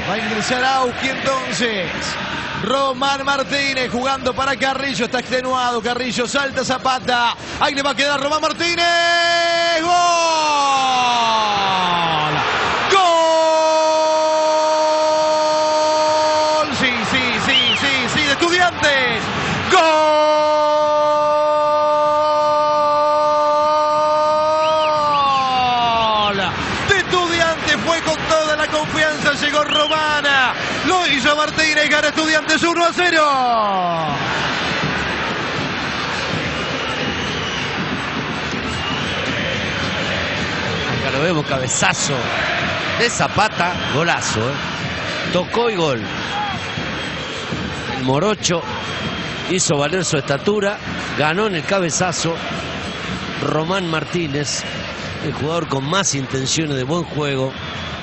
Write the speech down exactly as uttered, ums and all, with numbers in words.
Va a ingresar Auski entonces. Román Martínez jugando para Carrillo. Está extenuado. Carrillo salta Zapata. Ahí le va a quedar Román Martínez. ¡Gol! ¡Gol! Sí, sí, sí, sí, sí. De Estudiantes. ¡Gol! De Estudiantes fue con toda la confianza. Llegó Romana. Lo hizo Martínez. Gana Estudiantes uno a cero. Acá lo vemos, cabezazo de Zapata, golazo, ¿eh? Tocó y gol. El morocho hizo valer su estatura, ganó en el cabezazo. Román Martínez, el jugador con más intenciones de buen juego,